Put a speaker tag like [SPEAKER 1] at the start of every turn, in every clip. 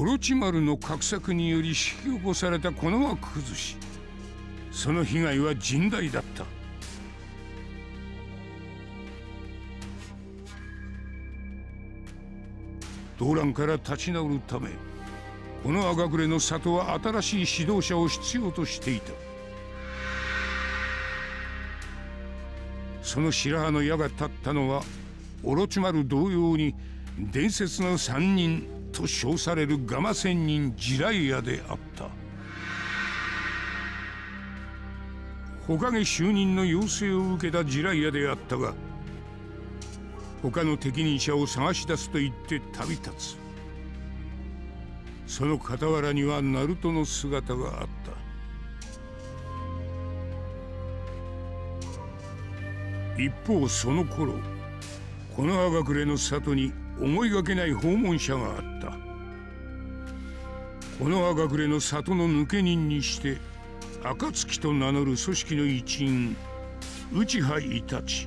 [SPEAKER 1] オロチマルの画策により引き起こされたこの輪崩し、その被害は甚大だった。動乱から立ち直るため、この赤暮れの里は新しい指導者を必要としていた。その白羽の矢が立ったのは、オロチマル同様に伝説の三人と称されるガマ仙人ジライアであった。火影就任の要請を受けたジライアであったが、他の適任者を探し出すと言って旅立つ。その傍らにはナルトの姿があった。一方その頃、この赤暮れの里に思いがけない訪問者があった。この赤暮れの里の抜け人にして暁と名乗る組織の一員、内葉イタチ。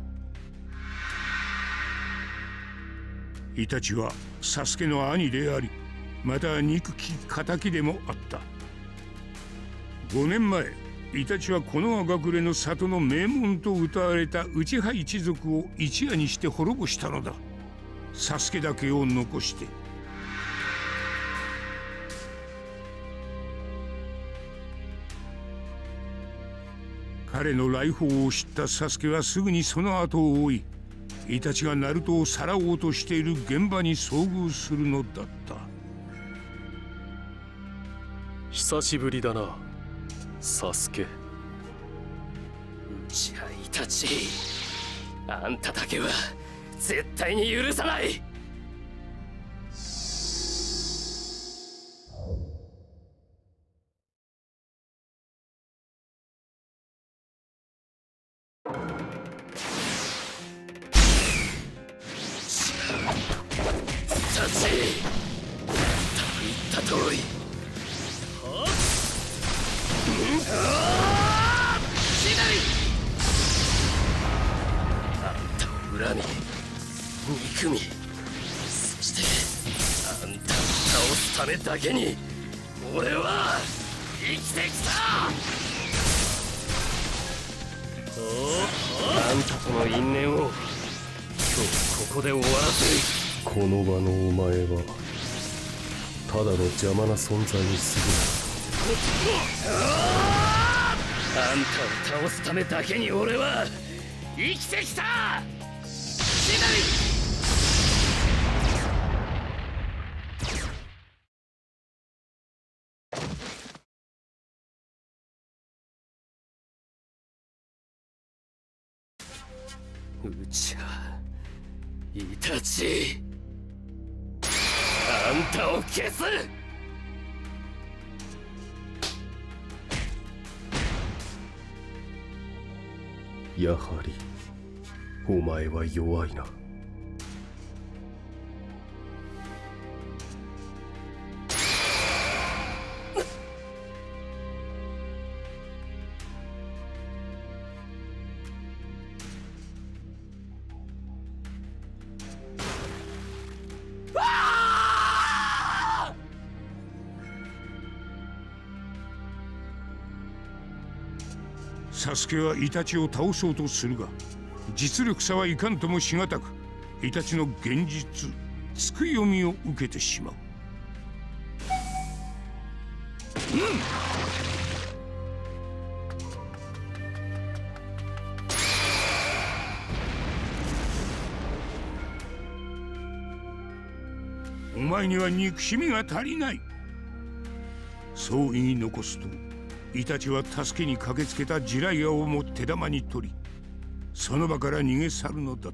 [SPEAKER 1] イタチはサスケの兄であり、また憎き仇でもあった。5年前、イタチはこの赤暮れの里の名門と謳われた内葉一族を一夜にして滅ぼしたのだ。サスケだけを残して。彼の来訪を知ったサスケはすぐにその後を追い、イタチがナルトをさらおうとしている現場に遭遇するのだった。
[SPEAKER 2] 久しぶりだな、サスケ。
[SPEAKER 3] 内葉イタチ、あんただけは絶対に許さない。憎み、そしてあんたを倒すためだけに俺は生きてきた。あんたとの因縁を今日ここで終わらせる。
[SPEAKER 2] この場のお前はただの邪魔な存在に過ぎない。
[SPEAKER 3] あんたを倒すためだけに俺は生きてきた。シナリ内葉イタチ、あんたを消す。
[SPEAKER 2] やはりお前は弱いな。
[SPEAKER 1] サスケはイタチを倒そうとするが、実力差はいかんともしがたく、イタチの現実つく読みを受けてしまう。お前には憎しみが足りない。そう言い残すと、イタチは助けに駆けつけたジライアをも手玉に取り、その場から逃げ去るのだった。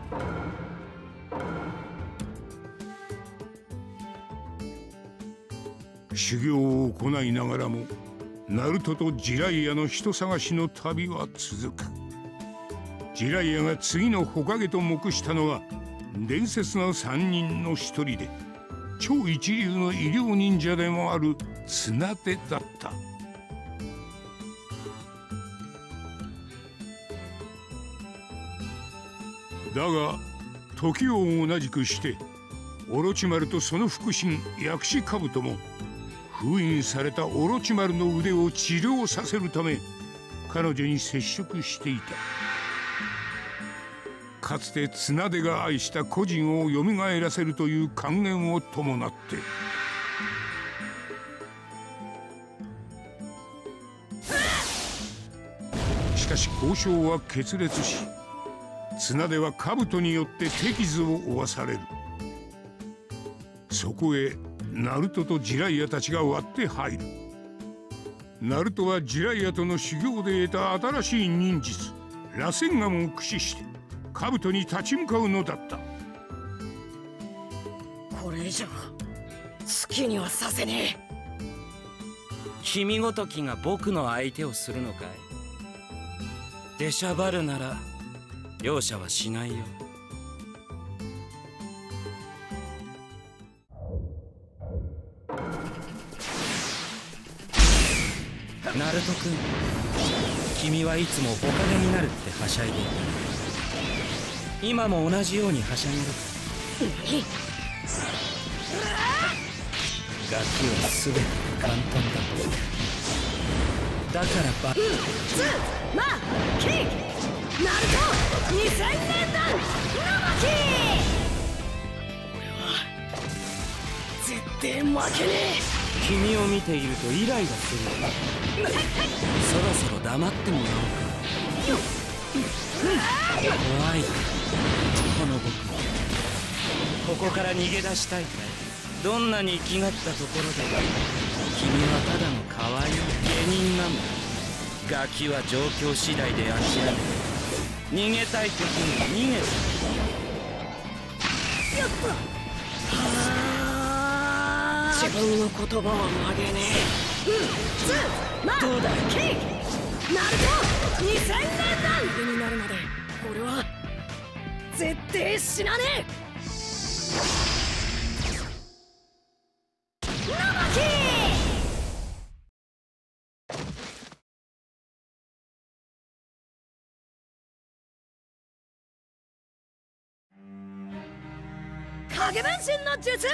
[SPEAKER 1] 修行を行いながらもナルトとジライアの人探しの旅は続く。ジライアが次の火影と目したのは伝説の3人の一人で超一流の医療忍者でもある綱手だった。だが時を同じくしてオロチマルとその腹心薬師兜も封印されたオロチマルの腕を治療させるため彼女に接触していた。かつて綱手が愛した故人をよみがえらせるという還元を伴ってしかし交渉は決裂し綱手は兜によって手傷を負わされる。そこへナルトとジライアたちが割って入る。ナルトはジライアとの修行で得た新しい忍術螺旋丸を駆使して兜に立ち向かうのだった。
[SPEAKER 4] これ以上好きにはさせねえ。
[SPEAKER 3] 君ごときが僕の相手をするのかい。出しゃばるなら容赦はしないよ。ナルト君、君はいつも火影になるってはしゃいでいた。今も同じようにはしゃげるか。ガキは全て簡単だ。だから
[SPEAKER 4] まあキーナルト2000年団生木。俺は絶対負けねえ。
[SPEAKER 3] 君を見ているとイライラする。そろそろ黙ってもらおうか。怖いこの僕。ここから逃げ出したいかい。どんなに気がったところで君はただの可愛い芸人なんだ。ガキは状況次第で諦め逃げたい時に逃げた。
[SPEAKER 4] 自分の言葉は曲げねえ。まあどうだキーナルト2000年団上になるまで俺は絶対死なねえ。生木影分身の術。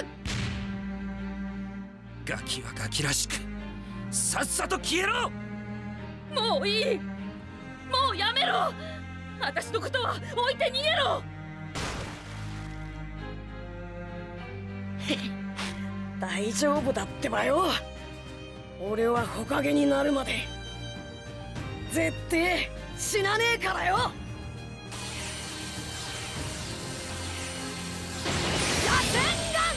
[SPEAKER 3] ガキはガキらしくさっさと消えろ。
[SPEAKER 5] もういい、もうやめろ。私のことは置いて逃げろ。
[SPEAKER 4] 大丈夫だってばよ。俺は火影になるまで絶対死なねえからよ。螺旋丸。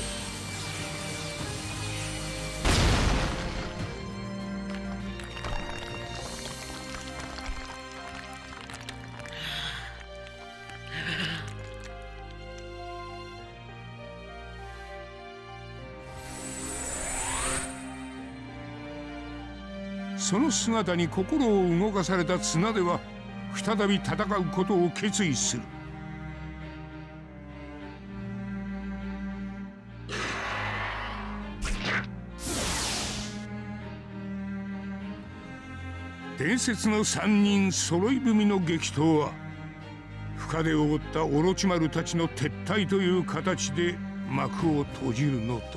[SPEAKER 1] その姿に心を動かされた綱手は再び戦うことを決意する。伝説の3人揃い踏みの激闘は深手を負ったオロチマルたちの撤退という形で幕を閉じるのだった。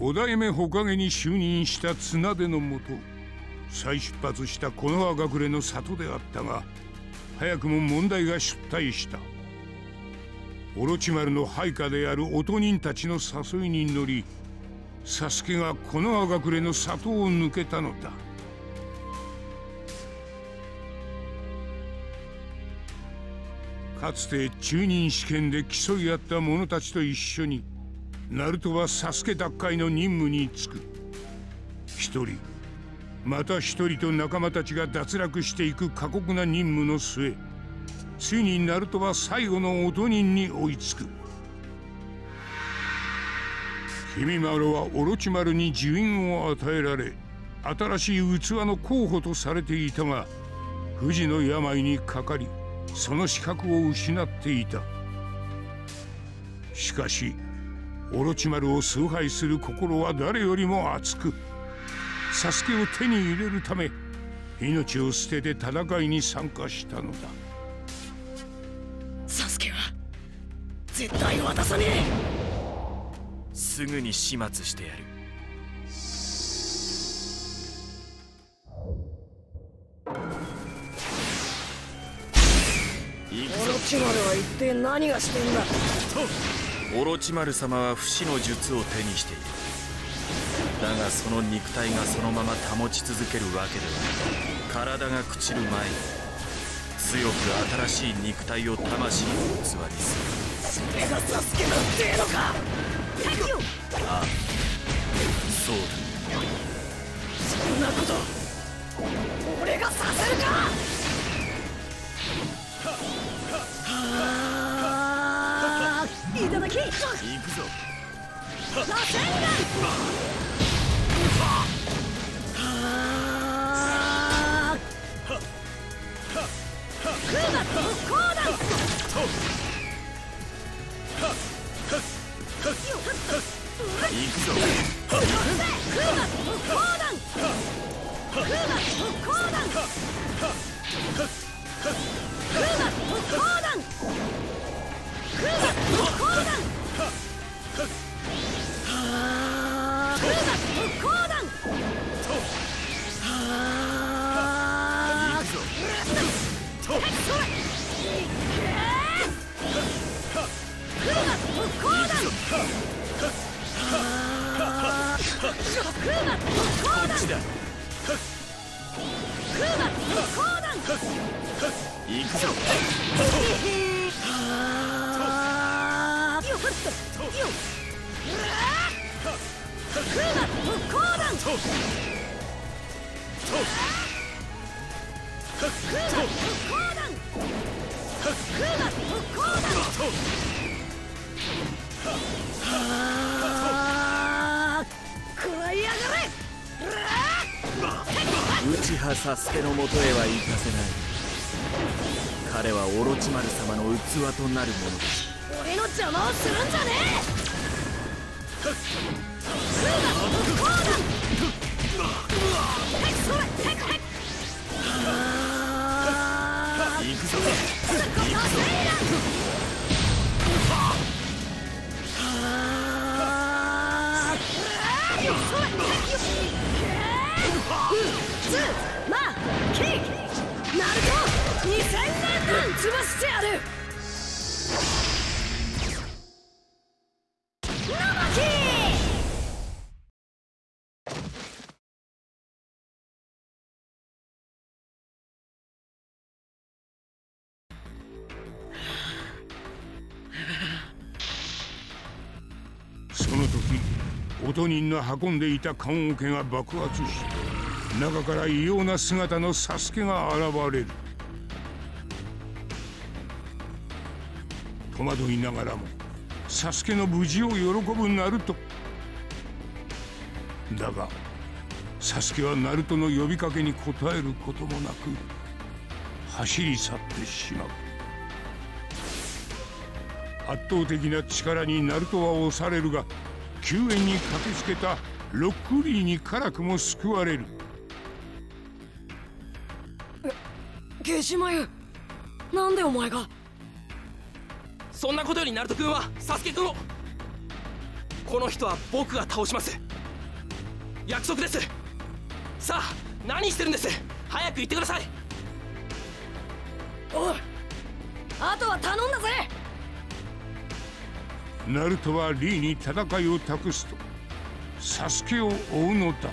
[SPEAKER 1] 五代目火影に就任した綱手のもと再出発した木の葉隠れの里であったが、早くも問題が出題した。オロチマルの配下である御人たちの誘いに乗り、サスケが木の葉隠れの里を抜けたのだ。かつて中任試験で競い合った者たちと一緒にナルトはサスケ奪回の任務に就く。一人また一人と仲間たちが脱落していく過酷な任務の末、ついにナルトは最後の御人に追いつく。君丸はオロチマルに呪印を与えられ、新しい器の候補とされていたが、不治の病にかかりその資格を失っていた。しかしオロチマルを崇拝する心は誰よりも熱く、サスケを手に入れるため命を捨てて戦いに参加したのだ。
[SPEAKER 4] サスケは絶対渡さねえ。
[SPEAKER 6] すぐに始末してやる。
[SPEAKER 4] オロチマルは一体何がしてんだ。
[SPEAKER 6] オロチマル様は不死の術を手にしている。だがその肉体がそのまま保ち続けるわけではない。体が朽ちる前に強く新しい肉体を魂の器にする。
[SPEAKER 4] それがサスケのってえのか。
[SPEAKER 6] ああ、そうだ。
[SPEAKER 4] そんなこと俺がさせるか。はあ、いただき。行くぞ。螺旋丸。クーマ特攻弾。
[SPEAKER 6] 行くぞ。
[SPEAKER 4] クーマ特攻弾。クーマ特攻弾。クーマ特攻弾。クーマ特攻弾。はあ、クーマ特攻弾。
[SPEAKER 6] 内葉サスケのもとへは行かせない。彼はオロチマル様の器となるものだ。
[SPEAKER 4] 俺の邪魔をするんじゃねえ。
[SPEAKER 6] 行くぞ。
[SPEAKER 4] まあ、キーナルト2000年分潰してやる。
[SPEAKER 1] その時御人の運んでいた棺桶が爆発し、中から異様な姿のサスケが現れる。戸惑いながらもサスケの無事を喜ぶナルトだが、サスケはナルトの呼びかけに応えることもなく走り去ってしまう。圧倒的な力にナルトは押されるが、救援に駆けつけたロックリーに辛くも救われる。
[SPEAKER 4] ゲシマユ、なんでお前が。
[SPEAKER 7] そんなことよりナルト君はサスケ君を。この人は僕が倒します。 約束です。さあ何してるんです。早く言ってください。
[SPEAKER 4] おい、あとは頼んだぜ。
[SPEAKER 1] ナルトはリーに戦いを託すとサスケを追うのだった。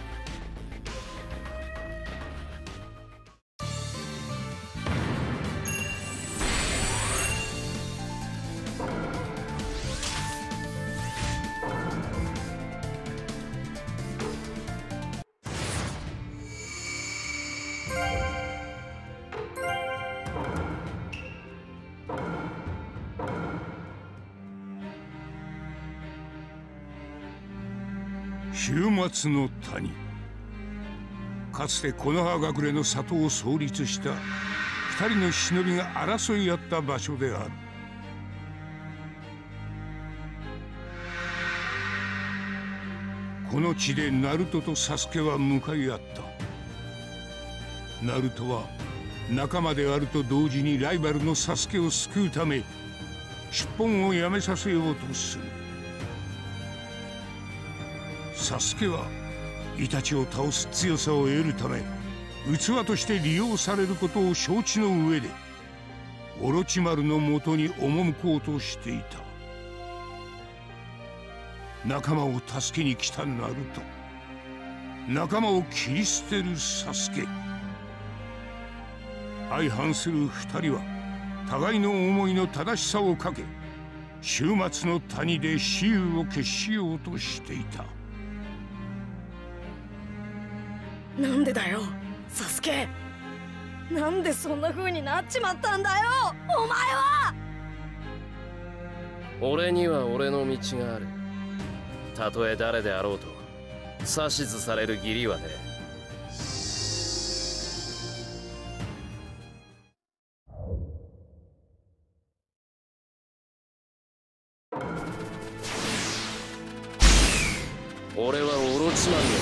[SPEAKER 1] 終末の谷。かつて木の葉隠れの里を創立した二人の忍びが争い合った場所である。この地でナルトとサスケは向かい合った。ナルトは仲間であると同時にライバルのサスケを救うため出奔をやめさせようとする。サスケはイタチを倒す強さを得るため器として利用されることを承知の上でオロチマルのもとに赴こうとしていた。仲間を助けに来たナルト、仲間を切り捨てるサスケ。相反する二人は互いの思いの正しさをかけ終末の谷で雌雄を決しようとしていた。
[SPEAKER 4] なんでだよサスケ、なんでそんな風になっちまったんだよお前は。
[SPEAKER 2] 俺には俺の道がある。たとえ誰であろうと指図される義理はね。俺はオロチマルの。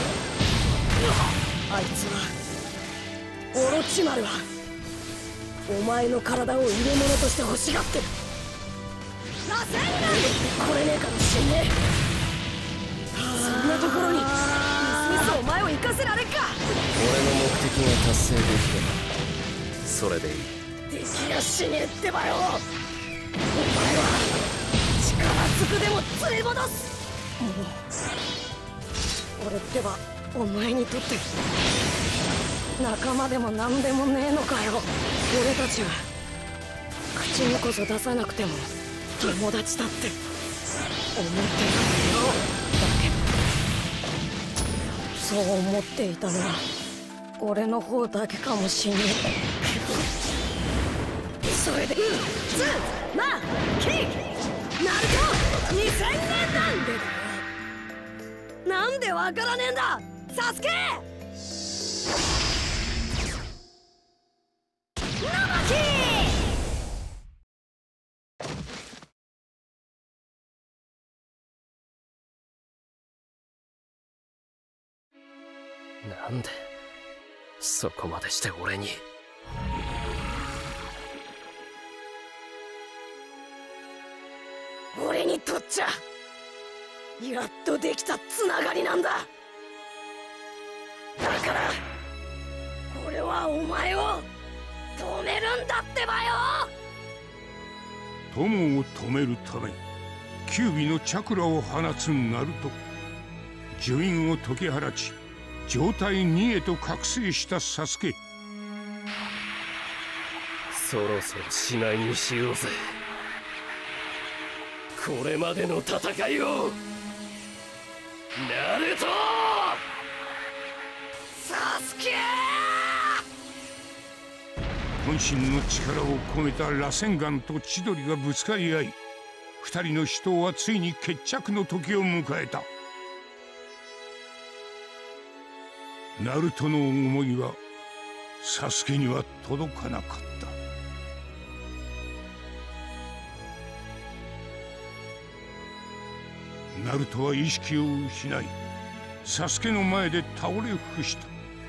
[SPEAKER 4] あいつはオロチマルはお前の体を入れ物として欲しがってる。螺旋がこれねえかもしんねえ。そんなところにみすみすお前を生かせられっか。
[SPEAKER 2] 俺の目的が達成できればそれでいい。
[SPEAKER 4] できやしねえってばよ。お前は力ずくでも連れ戻す。俺ってばお前にとって仲間でも何でもねえのかよ。俺たちは口にこそ出さなくても友達だって思ってたんだよ。だけどそう思っていたのは俺の方だけかもしんねえ。それでまあキーナルト2000年なんでだよ。なんでわからねえんだサスケ。生木
[SPEAKER 2] なんでそこまでして俺に。
[SPEAKER 4] 俺にとっちゃやっとできたつながりなんだ。だから俺はお前を止めるんだってばよ。
[SPEAKER 1] 友を止めるため九尾のチャクラを放つナルト、呪印を解き放ち状態2へと覚醒したサスケ。
[SPEAKER 2] そろそろしないにしようぜこれまでの戦いを。ナルト
[SPEAKER 4] サスケ
[SPEAKER 1] 渾身の力を込めた螺旋岩と千鳥がぶつかり合い二人の死闘はついに決着の時を迎えた。ナルトの思いはサスケには届かなかった。ナルトは意識を失いサスケの前で倒れ伏した。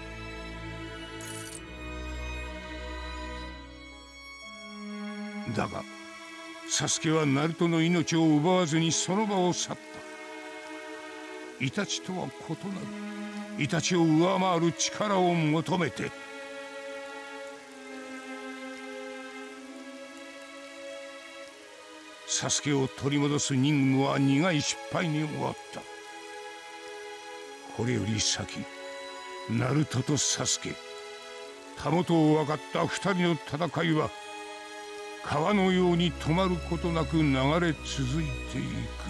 [SPEAKER 1] だがサスケはナルトの命を奪わずにその場を去った。 イタチとは異なる。イタチを上回る力を求めて。サスケを取り戻す任務は苦い失敗に終わった。これより先、ナルトとサスケ、たもとを分かった二人の戦いは川のように止まることなく流れ続いていく。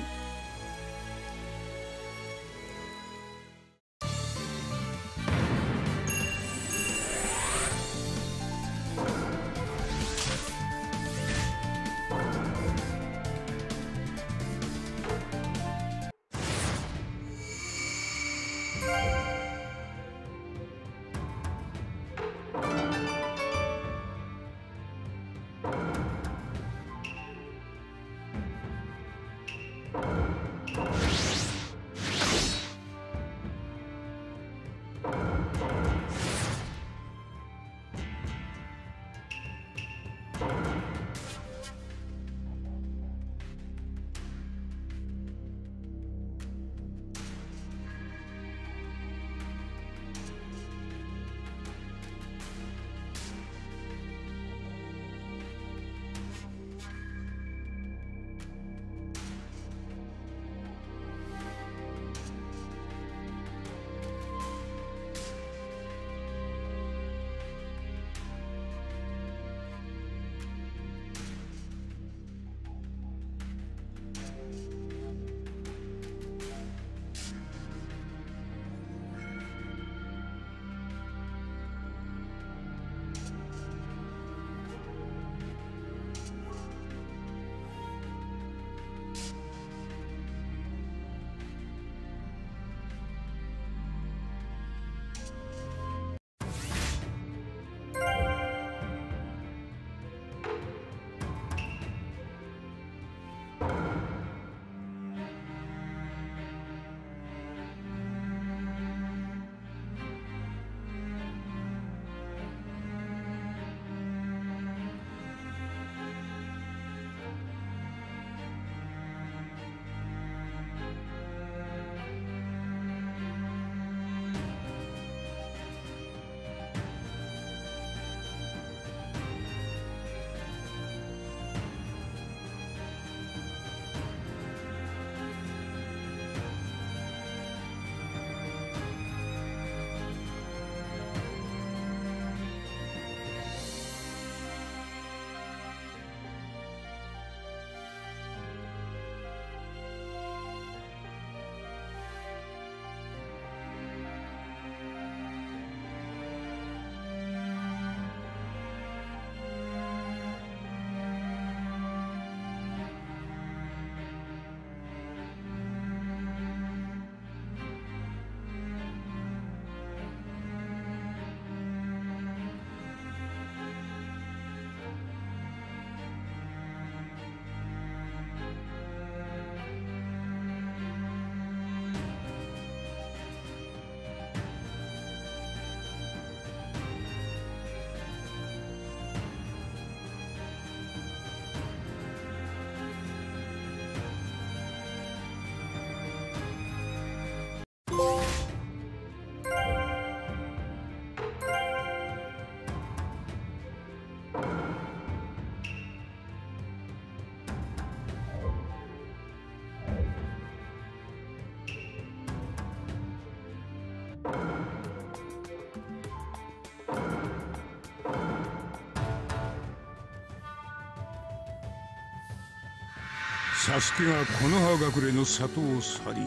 [SPEAKER 1] サスケが木の葉隠れの里を去り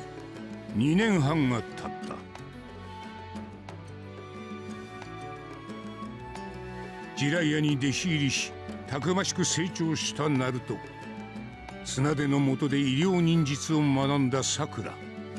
[SPEAKER 1] 2年半が経った。ジライアに弟子入りしたくましく成長したナルト。綱手の下で医療忍術を学んださくら。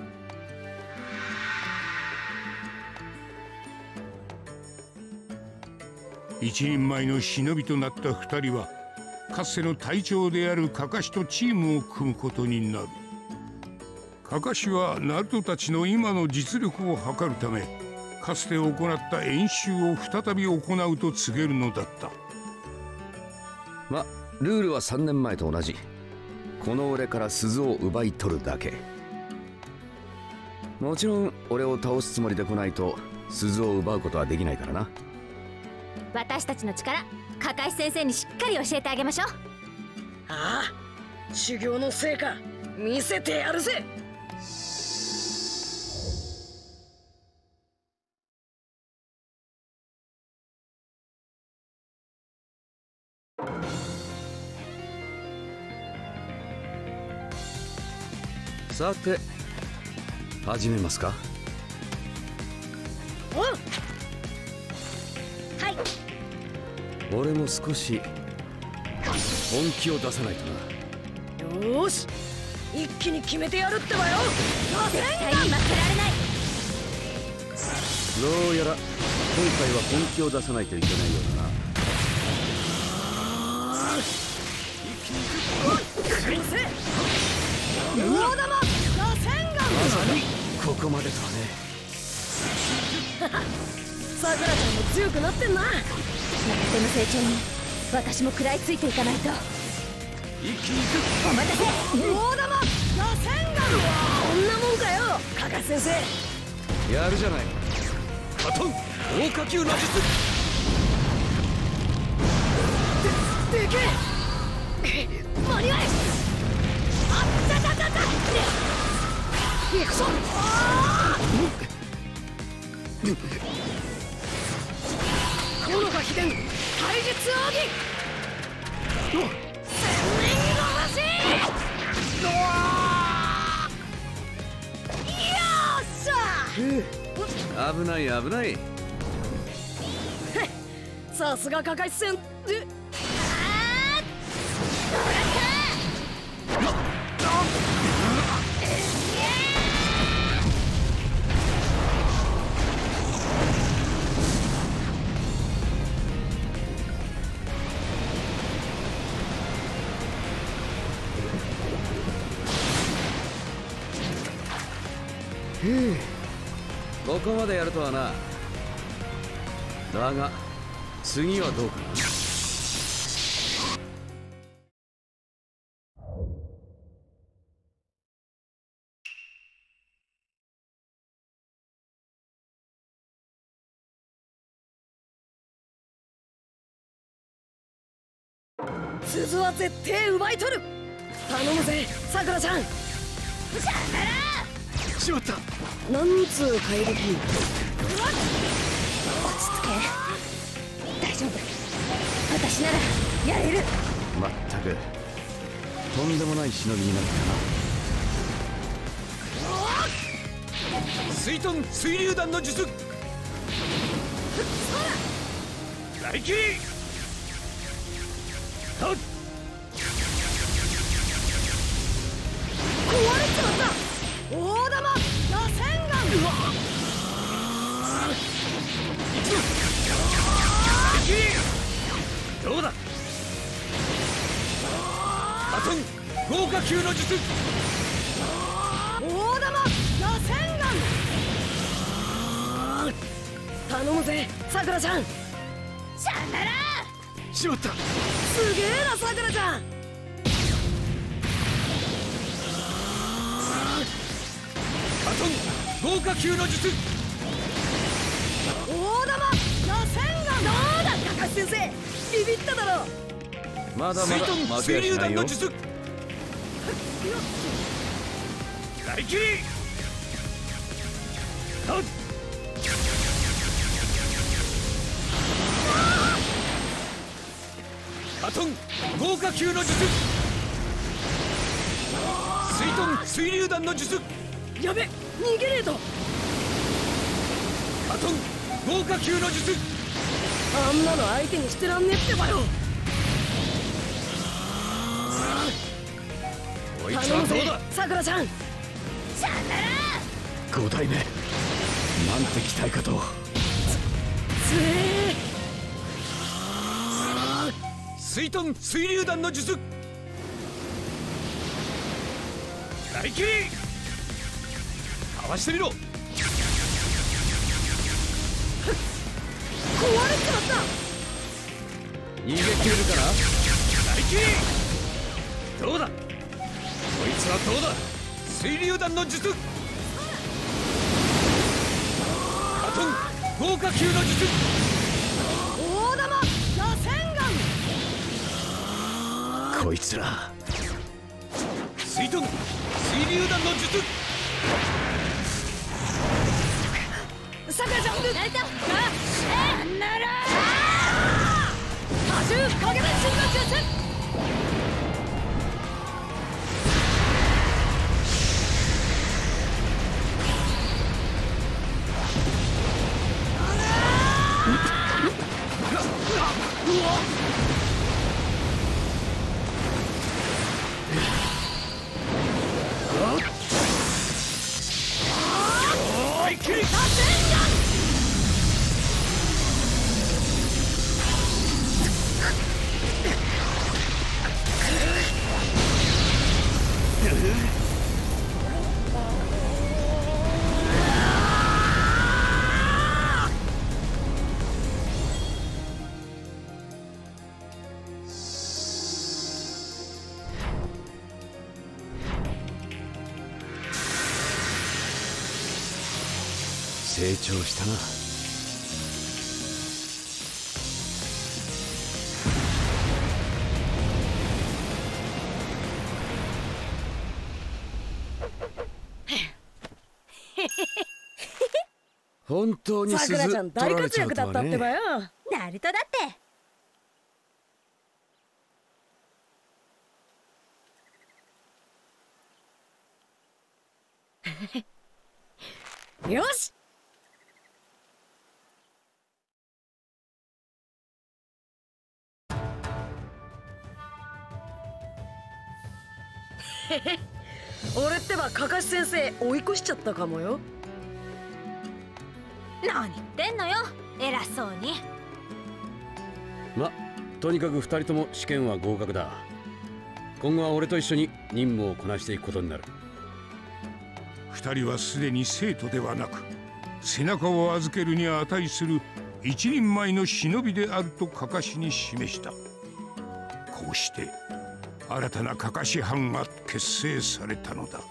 [SPEAKER 1] 一人前の忍びとなった二人はかつての隊長であるカカシとチームを組むことになる。カカシはナルトたちの今の実力を測るためかつて行った演習を再び行うと告げるのだった。
[SPEAKER 8] ま、ルールは3年前と同じ。この俺から鈴を奪い取るだけ。 もちろん俺を倒すつもりで来ないと鈴を奪うことはできないからな。
[SPEAKER 9] 私たちの力、カカシ先生にしっかり教えてあげましょう。
[SPEAKER 4] ああ、修行の成果見せてやるぜ。
[SPEAKER 8] さて始めますか。
[SPEAKER 4] おう。はい。
[SPEAKER 8] 俺も少し本気を出さないとな。
[SPEAKER 4] よーし、一気に決めてやるってばよ。
[SPEAKER 9] 絶対に負けられない。
[SPEAKER 8] どうやら今回は本気を出さないといけないようだな。
[SPEAKER 4] 大玉螺旋丸。
[SPEAKER 8] まさにここまでとはね。
[SPEAKER 4] さくらちゃんも強くなってんな。
[SPEAKER 9] 若手の成長に私も食らいついていかないと。
[SPEAKER 8] 一気にいく。
[SPEAKER 9] お待たせ。
[SPEAKER 4] 大玉螺旋丸。こんなもんかよ、カカシ先生。
[SPEAKER 8] やるじゃない。
[SPEAKER 6] カトン大火球の術。
[SPEAKER 4] でけえ。間に合え。あったたたた。行くぞ。木の葉秘伝体術奥義。千年殺し。よっしゃ。
[SPEAKER 8] 危ない危ない。
[SPEAKER 4] さすがカカシ戦。
[SPEAKER 8] ここまでやるとはな。だが次はどうかな。
[SPEAKER 4] 鈴は絶対奪い取る。頼むぜ、さくらちゃん。
[SPEAKER 6] しまった。
[SPEAKER 4] なんつう怪力。
[SPEAKER 9] 落ち着け。大丈夫。私ならやれる。
[SPEAKER 8] まったくとんでもない忍びになったな。
[SPEAKER 6] 水遁水流弾の術。来キリ。はっ。
[SPEAKER 4] 壊れちまった。大玉螺旋丸。
[SPEAKER 6] どうだ。カトン豪華級の術。
[SPEAKER 4] 大玉螺旋丸。頼むぜ、さくらちゃん。
[SPEAKER 9] さよなら。
[SPEAKER 6] しまった。
[SPEAKER 4] すげえな、さくらちゃん。
[SPEAKER 6] カトン豪華級の術。
[SPEAKER 4] 大玉螺旋丸。どうだ、カカシ先生。ビビっただろ。
[SPEAKER 8] まだま
[SPEAKER 6] 水遁
[SPEAKER 8] だ負けや
[SPEAKER 6] 水流
[SPEAKER 8] しないよ。
[SPEAKER 6] 弾の術。来キリ。はっ。カトン豪華級の術。水遁水流弾の術。
[SPEAKER 4] やべ、逃げねえと。
[SPEAKER 6] カトン豪華級の術。
[SPEAKER 4] あんなの相手にしてらんねえってばよ。
[SPEAKER 6] こいつ
[SPEAKER 4] 頼むぜ
[SPEAKER 6] はどうだ。、
[SPEAKER 4] さくらちゃん。
[SPEAKER 9] さよなら。
[SPEAKER 8] 5代目なんて期待かと。
[SPEAKER 4] つえ
[SPEAKER 6] 水遁水流弾の術。来キリ。かわしてみろ。
[SPEAKER 4] 壊れちまった。
[SPEAKER 8] 逃げ切れるかな。
[SPEAKER 6] 来キリ。どうだ。こいつはどうだ。水流弾の術。
[SPEAKER 8] 効果球の術。
[SPEAKER 4] 大玉螺旋丸。
[SPEAKER 2] こいつら
[SPEAKER 8] 水遁水流弾の術。
[SPEAKER 4] さくらちゃんナルトなんなら波獣影分身の術。
[SPEAKER 8] 成長したな。本当に鈴
[SPEAKER 4] さくらちゃん大活躍だったってばよ。
[SPEAKER 9] ナルトだって
[SPEAKER 4] よし。俺ってばかかし先生追い越しちゃったかもよ。
[SPEAKER 9] 何言ってんのよ、偉そうに。
[SPEAKER 8] ま、とにかく2人とも試験は合格だ。今後は俺と一緒に任務をこなしていくことになる。
[SPEAKER 1] 2人はすでに生徒ではなく、背中を預けるに値する一人前の忍びであるとかかしに示した。こうして新たなかかし班が結成されたのだ。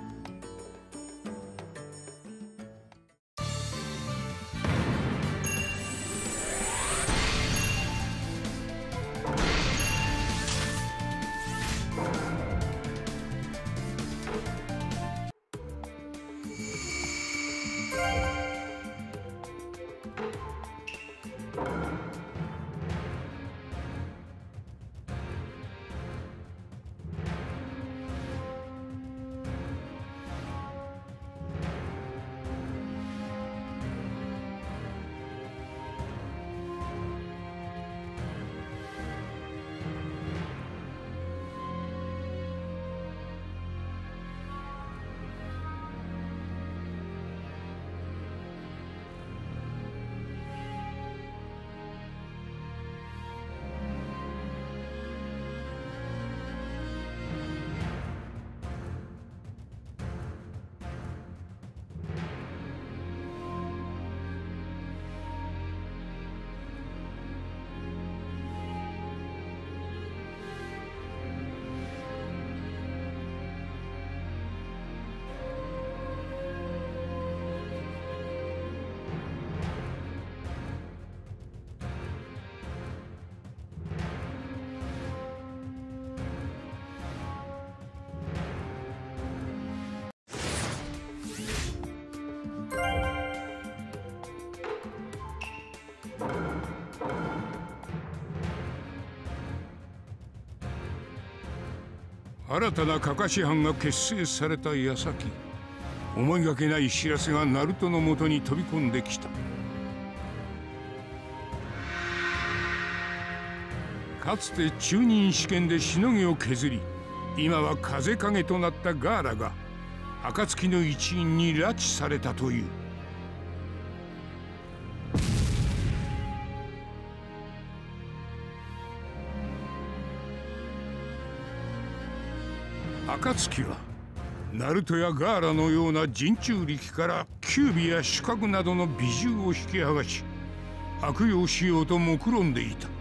[SPEAKER 1] 新たなかかし班が結成された矢先、思いがけない知らせがナルトのもとに飛び込んできた。かつて中忍試験でしのぎを削り、今は風影となったガーラが暁の一員に拉致されたという。暁はナルトやガーラのような人中力からキュービやシュカグなどの美獣を引き剥がし悪用しようと目論んでいた。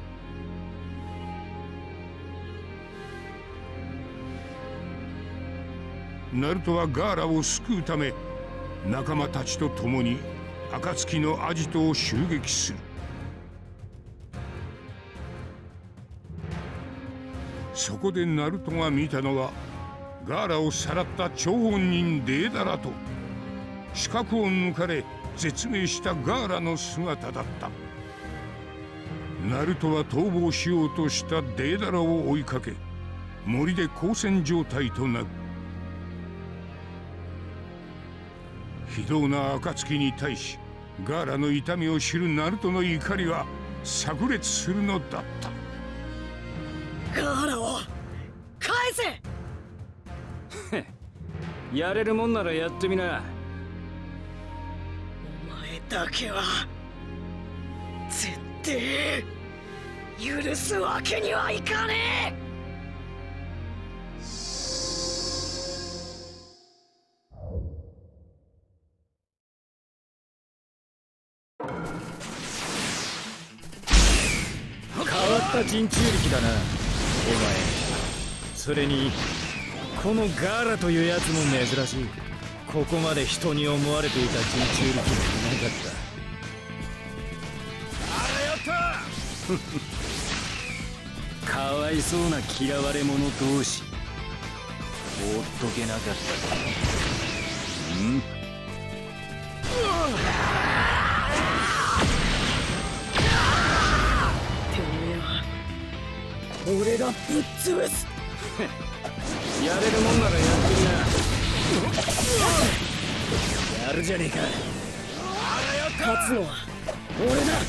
[SPEAKER 1] ナルトはガーラを救うため仲間たちと共に暁のアジトを襲撃する。そこでナルトが見たのはガーラをさらった張本人デーダラと視覚を抜かれ絶命したガーラの姿だった。ナルトは逃亡しようとしたデーダラを追いかけ森で交戦状態となる。非道な暁に対しガーラの痛みを知るナルトの怒りは炸裂するのだった。
[SPEAKER 4] ガーラを返せ
[SPEAKER 3] やれるもんならやってみな。
[SPEAKER 4] お前だけは絶対許すわけにはいかねえ。
[SPEAKER 3] 変わった人中力だなお前。それにこのガーラというやつも珍しい。ここまで人に思われていた人中力がいなかった。あれやったかわいそうな嫌われ者同士放っとけなかった。ん
[SPEAKER 4] 俺がぶっ潰す
[SPEAKER 3] やれるもんならやってみな。やるじゃねえか。
[SPEAKER 4] 勝つのは俺だ。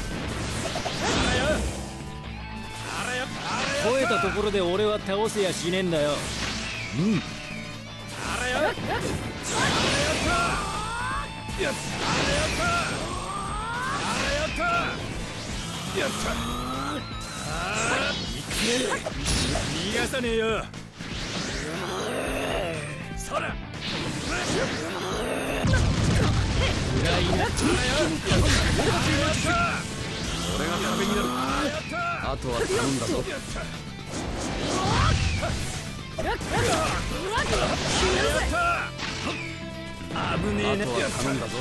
[SPEAKER 3] 吠えたところで俺は倒せやしねえんだよ。うん。逃がさねえよ。そら俺が壁になる。あとは頼んだぞ。危ねえな。あとは頼んだぞ。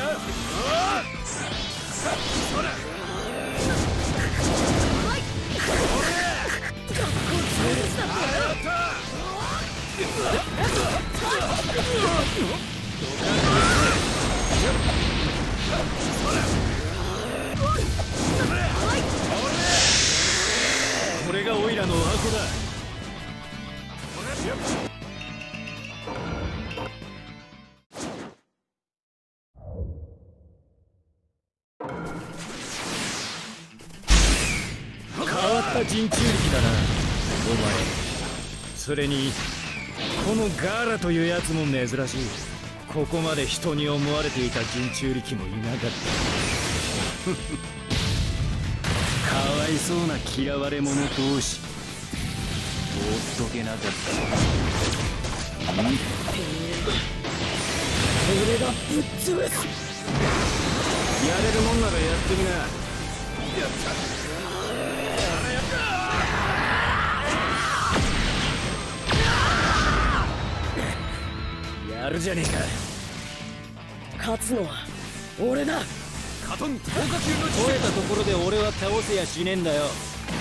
[SPEAKER 3] これがオイラのお箱だ。変わった人中力だなお前。それにこのガーラというやつも珍しい。ここまで人に思われていた人中力もいなかった。かわいそうな嫌われ者同士放っとけなかった。
[SPEAKER 4] 俺がぶっ潰す。
[SPEAKER 3] やれるもんならやってみな。やった。やるじゃねえか。
[SPEAKER 4] 勝つのは俺だ。
[SPEAKER 3] カトン強化級の吠えたところで俺は倒せやしねえんだよ。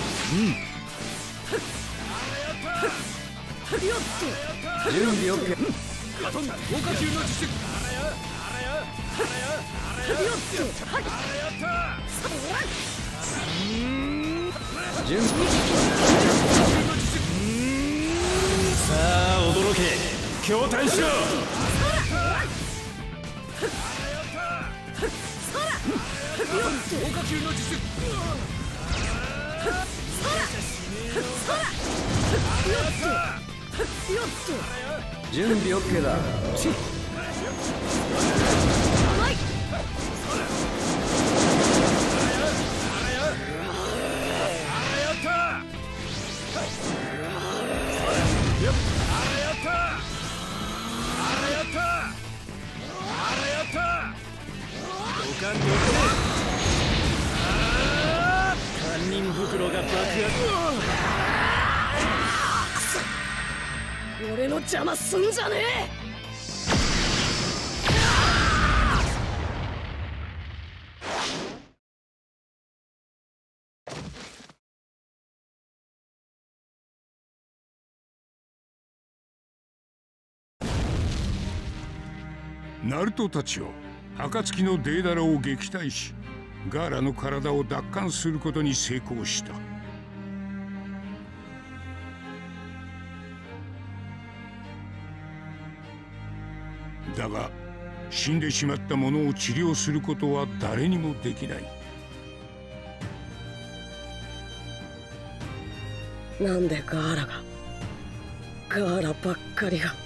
[SPEAKER 3] 準備 OK。カトン強化級の実績。準備。さあ驚け。強体しろ。強化級の実績。準備 OK だ。堪忍袋が爆発。
[SPEAKER 4] 俺の邪魔すんじゃねえ。
[SPEAKER 3] これがオイラのお箱だ。
[SPEAKER 4] 俺の邪魔すんじゃねえ。
[SPEAKER 3] お前。それにこのガーラというやつも珍しい。ここまで人に思われていた人中力がいなかった。
[SPEAKER 1] ナルトたちを暁のデーダラを撃退し、ガーラの体を奪還することに成功した。だが死んでしまった者を治療することは誰にもできない。
[SPEAKER 4] なんでガーラばっかりが。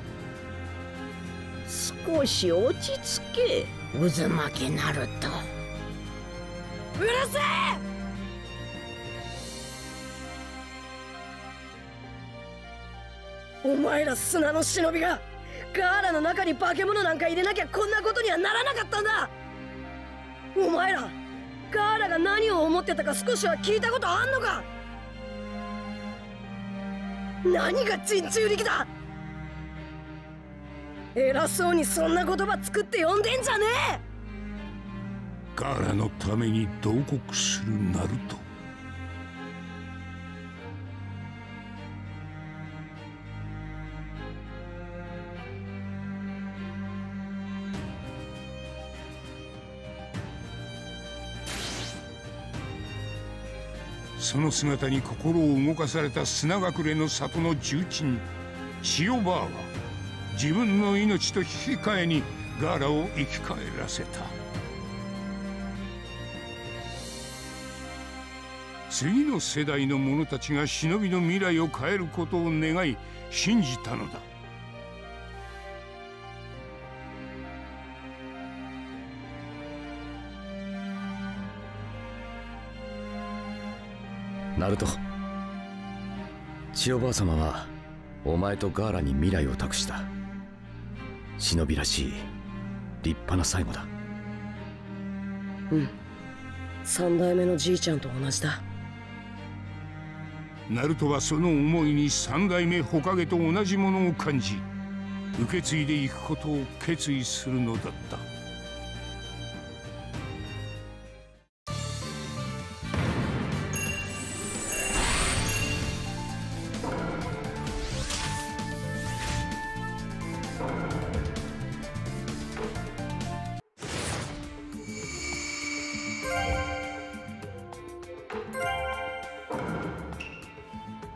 [SPEAKER 10] 少し落ち着け、渦巻きナルト。
[SPEAKER 4] うるせえ！お前ら砂の忍びがガーラの中に化け物なんか入れなきゃこんなことにはならなかったんだ。お前らガーラが何を思ってたか少しは聞いたことあんのか？何が人中力だ。偉そうにそんな言葉作って呼んでんじゃねえ。
[SPEAKER 1] ガーラのために同国するナルト。その姿に心を動かされた砂隠れの里の重鎮千代バーは自分の命と引き換えにガーラを生き返らせた。次の世代の者たちが忍びの未来を変えることを願い信じたのだ。
[SPEAKER 8] ナルト、千代ばあ様はお前とガーラに未来を託した。忍びらしい立派な最後だ。
[SPEAKER 4] うん、三代目のじいちゃんと同じだ。
[SPEAKER 1] ナルトはその思いに三代目火影と同じものを感じ、受け継いでいくことを決意するのだった。